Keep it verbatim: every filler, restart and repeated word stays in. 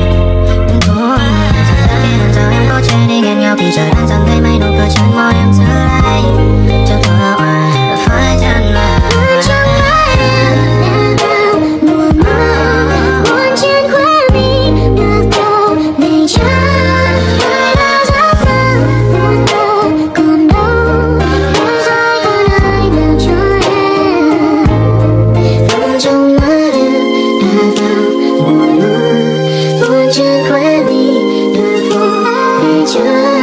của anh. Giờ khi lần sau em có che đi hẹn nhau thì trời đang dần thấy mấy nụ cười trên môi em giữ lại cho thua hoài là phải chăng là chưa